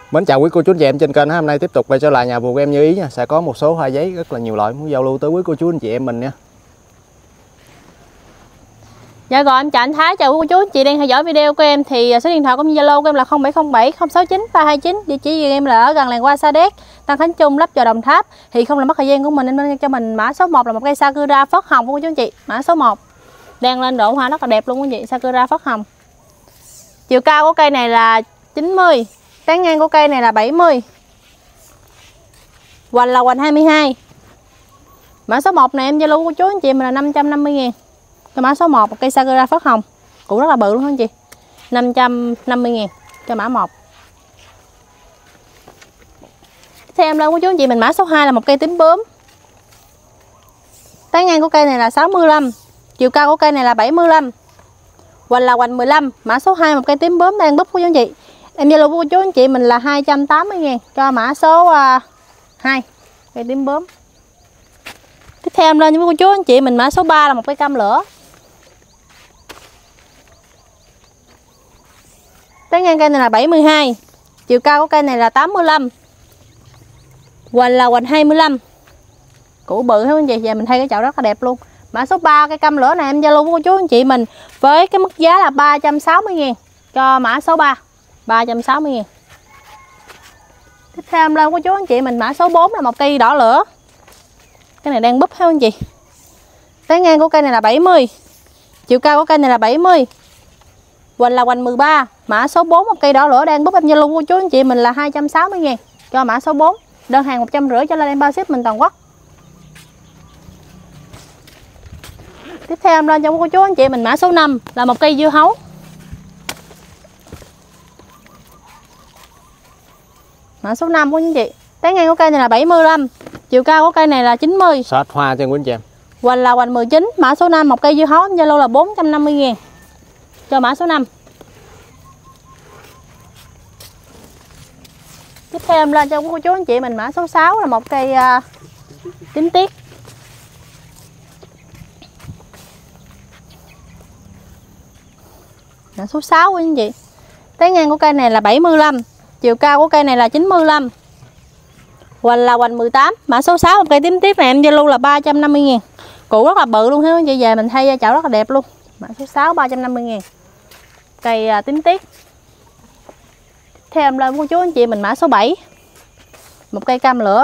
Mến chào quý cô chú anh chị em trên kênh. Hôm nay tiếp tục quay trở lại nhà vườn của em Như Ý nha. Sẽ có một số hoa giấy rất là nhiều loại muốn giao lưu tới quý cô chú anh chị em mình nha. Dạ rồi, em chào anh Thái, chào quý cô chú anh chị đang theo dõi video của em. Thì số điện thoại cũng như Zalo của em là 0707 069 329. Địa chỉ của em là ở gần làng Hoa Sa Đéc, Tân Khánh Trung, Lấp Vò, Đồng Tháp. Thì không làm mất thời gian của mình nên cho mình mã số 1 là một cây Sakura phớt hồng của cô chú anh chị. Mã số 1 đang lên độ hoa rất là đẹp luôn quý anh chị, Sakura phớt hồng. Chiều cao của cây này là 90, tán ngang của cây này là 70, hoành là hoành 22. Mã số 1 này em Zalo của chú anh chị mình là 550.000. Cho mã số 1 một cây Sakura phớt hồng, củ rất là bự luôn anh chị. 550.000 cho mã 1. Theo em lên của chú anh chị mình mã số 2 là một cây tím bướm. Tán ngang của cây này là 65, chiều cao của cây này là 75, hoành là hoành 15. Mã số 2 một cây tím bướm đang búp của chú anh chị. Em Zalo của chú anh chị mình là 280.000 cho mã số 2 cây tím bướm. Tiếp theo em lên với cô chú anh chị mình mã số 3 là một cây cam lửa. Tán ngang cây này là 72, chiều cao của cây này là 85, hoành là hoành 25. Củ bự hết anh chị, và mình thay cái chậu rất là đẹp luôn. Mã số 3 cây cam lửa này em Zalo của cô chú anh chị mình với cái mức giá là 360.000 cho mã số 3, 360.000. Tiếp theo em lên của chú anh chị mình mã số 4 là một cây đỏ lửa. Cái này đang búp hết anh chị. Tán ngang của cây này là 70, chiều cao của cây này là 70, hoành là hoành 13. Mã số 4 một cây đỏ lửa đang búp em Zalo của chú anh chị mình là 260.000 cho mã số 4. Đơn hàng 150 cho lên em bao ship mình toàn quốc. Tiếp theo em lên cho cô chú anh chị mình mã số 5 là một cây dưa hấu. Mã số 5 của anh chị. Tán ngang của cây này là 75, chiều cao của cây này là 90. Sát hoa cho quý anh chị em. Hoành là hoành 19. Mã số 5 một cây dưa hấu em Zalo là 450.000 cho mã số 5. Tiếp theo em lên cho cô chú anh chị mình mã số 6 là một cây tím tiết. Mã số 6 của anh chị. Tán ngang của cây này là 75, chiều cao của cây này là 95, hoành là hoành 18. Mã số 6 một cây tím tiết này em Zalo là 350.000. Củ rất là bự luôn anh chị, về mình thay chậu rất là đẹp luôn. Mã số 6 350.000 cây tím tiết. Theo em lên cô chú anh chị mình mã số 7 một cây cam lửa.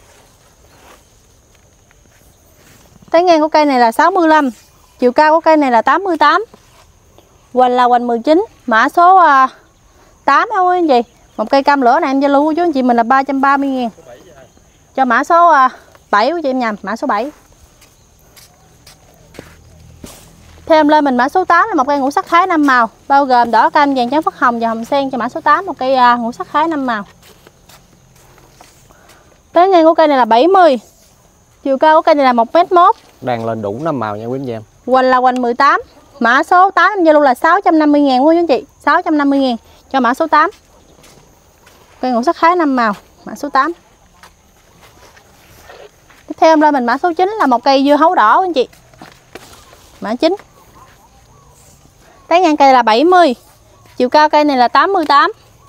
Tán ngang của cây này là 65, chiều cao của cây này là 88, hoành là hoành 19. Mã số 8 không anh chị. Một cây cam lửa này em Zalo của chú anh chị mình là 330.000 cho mã số 7 của chị em nhầm, mã số 7. Theo em lên mình mã số 8 là một cây ngũ sắc thái 5 màu, bao gồm đỏ, cam, vàng trắng, phất hồng và hồng sen cho mã số 8 một cây ngũ sắc thái 5 màu. Tán ngang của cây này là 70, chiều cao của cây này là 1m1. Đang lên đủ 5 màu nha quý anh chị em. Hoành là hoành 18. Mã số 8 em Zalo là 650.000 của anh chị, 650.000 cho mã số 8. Cây ngũ sắc thái 5 màu, mã số 8. Tiếp theo em lên mình mã số 9 là một cây dưa hấu đỏ anh chị. Mã 9. Tán ngang cây là 70, chiều cao cây này là 88,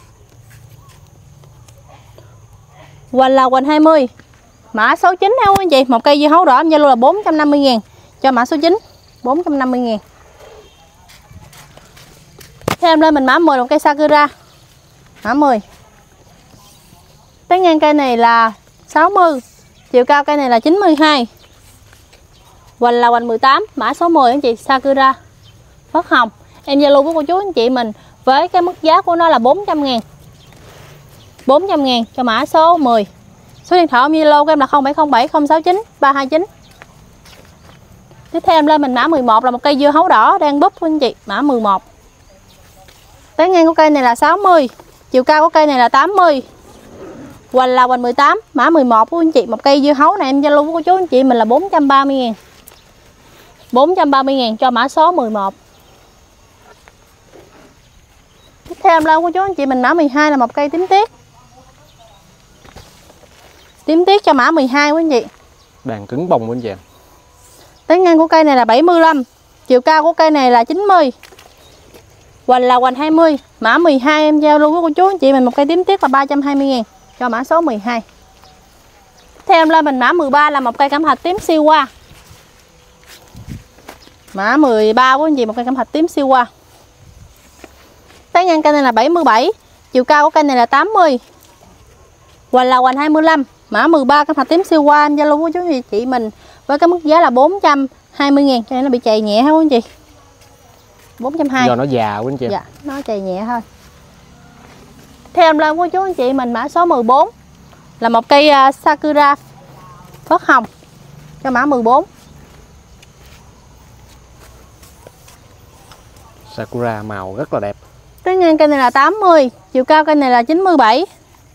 hoành là hoành 20. Mã số 9 không anh chị, một cây dưa hấu đỏ em Zalo là 450.000 cho mã số 9, 450.000. Theo em lên mình mã 10 một cây Sakura. Mã 10. Tán ngang cây này là 60, chiều cao cây này là 92, hoành là hoành 18. Mã số 10 anh chị, Sakura phớt hồng. Em Zalo của cô chú anh chị mình với cái mức giá của nó là 400.000. 400.000 cho mã số 10. Số điện thoại em Zalo của em là 0707 069 329. Tiếp theo em lên mình mã 11 là một cây dưa hấu đỏ đang búp anh chị, mã 11. Tán ngang của cây này là 60, chiều cao của cây này là 80, hoành là hoành 18. Mã 11 của anh chị, một cây dưa hấu này em Zalo của chú anh chị mình là 430.000. 430.000 cho mã số 11. Tiếp theo em lên của chú anh chị mình mã 12 là một cây tím tiết. Tím tiết cho mã 12 của anh chị. Đàn cứng bông của anh chị em. Tán ngang của cây này là 75, chiều cao của cây này là 90, Hoành là hoành 20, mã 12 em giao lưu với cô chú anh chị mình một cây tím tiết là 320.000 cho mã số 12. Theo em lên mình mã 13 là một cây cẩm thạch tím siêu hoa. Mã 13 của anh chị một cây cẩm thạch tím siêu hoa. Tán ngang cây này là 77, chiều cao của cây này là 80. Hoành là hoành 25, mã 13 cẩm thạch tím siêu hoa anh giao lưu với chú anh chị mình với cái mức giá là 420.000 cho nên nó bị chày nhẹ ha anh chị. 420. Do nó già của anh chị. Dạ, nó chày nhẹ thôi. Theo em lên của chú anh chị mình mã số 14 là một cây Sakura phớt hồng cho mã 14. Sakura màu rất là đẹp. Tán ngang cây này là 80, chiều cao cây này là 97.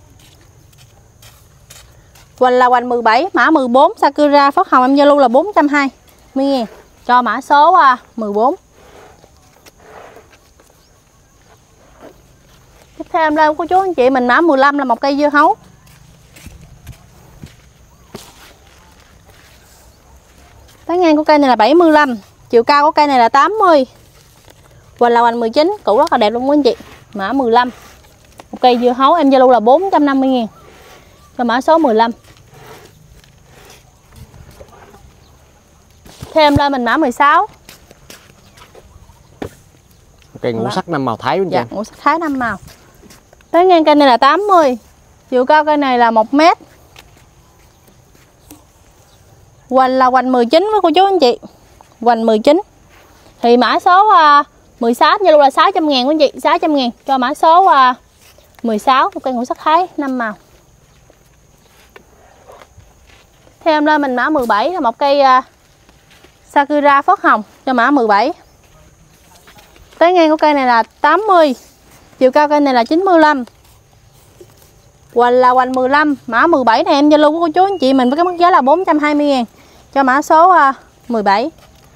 Hoành là hoành 17, mã 14 Sakura phớt hồng em giao lưu là 420.000 cho mã số 14. Tiếp theo em lên của chú anh chị mình mã 15 là một cây dưa hấu. Tán ngang của cây này là 75, chiều cao của cây này là 80. Hoành là hoành 19, củ rất là đẹp luôn quý anh chị. Mã 15. Một cây dưa hấu em giao lưu là 450.000 cho mã số 15. Theo em lên mình mã 16. Cây ngũ sắc 5 màu Thái của anh chị. Dạ, ngũ sắc Thái 5 màu. Tán ngang cây này là 80, chiều cao cây này là 1 m. Hoành là hoành 19 với cô chú anh chị. Hoành 19. Thì mã số 16 như luôn là 600.000 quý anh chị, 600.000 cho mã số 16 một cây ngũ sắc Thái 5 màu. Theo em lên mình mã 17 là một cây Sakura phớt hồng cho mã 17. Tán ngang của cây này là 80, chiều cao cây này là 95. Hoành là hoành 15, mã 17 này em giao lưu của cô chú anh chị mình với cái mức giá là 420.000 cho mã số 17.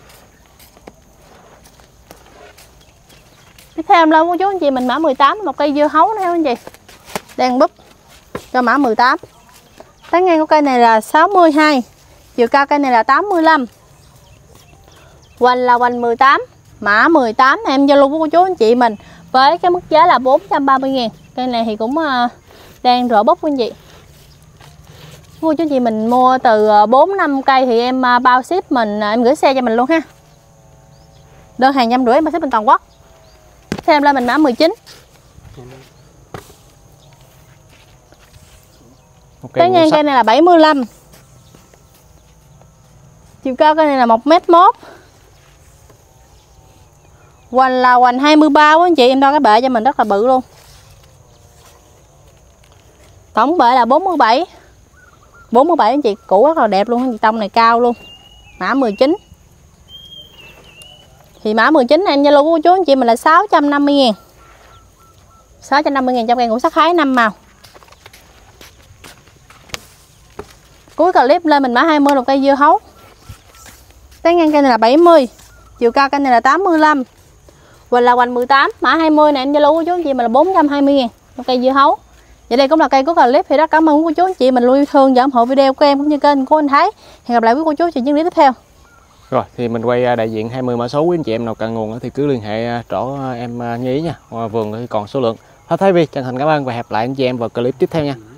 Tiếp theo em lên của chú anh chị mình mã 18 một cây dưa hấu nữa anh chị. Đang búp cho mã 18. Tán ngang của cây này là 62, chiều cao cây này là 85. Hoành là hoành 18, mã 18 này em giao lưu với cô chú anh chị mình với cái mức giá là 430.000. Cây này thì cũng đang rỡ búp anh chị. Cô chú anh chị mình mua từ 4-5 cây thì em bao ship mình, em gửi xe cho mình luôn ha. Đơn hàng 150 em bao ship bên toàn quốc. Theo em lên mình mã 19. Cái ngang cây này là 75. Chiều cao cây này là 1,1 m. Hoành là hoành 23 quá anh chị, em đo cái bệ cho mình rất là bự luôn. Tổng bệ là 47. 47 anh chị, củ rất là đẹp luôn, anh chị, tông này cao luôn. Mã 19. Thì mã 19 này em giao lưu của chú anh chị mình là 650.000. 650.000 trong cây ngũ sắc Thái 5 màu. Cuối clip lên mình mã 20 một cây dưa hấu. Tán ngang cây này là 70, chiều cao cây này là 85. Hoành là hoành 18, mã 20 này em giao lưu của chú anh chị mình là 420.000 một cây dưa hấu. Vậy đây cũng là cây của clip, thì rất cảm ơn cô chú anh chị mình luôn yêu thương và ủng hộ video của em cũng như kênh của anh Thái. Hẹn gặp lại quý cô chú chị những clip tiếp theo. Rồi thì mình quay đại diện 20 mã số, quý anh chị em nào cần nguồn thì cứ liên hệ chỗ em Như Ý nha. Vườn thì còn số lượng. Thái Vi chân thành cảm ơn và hẹn lại anh chị em vào clip tiếp theo nha.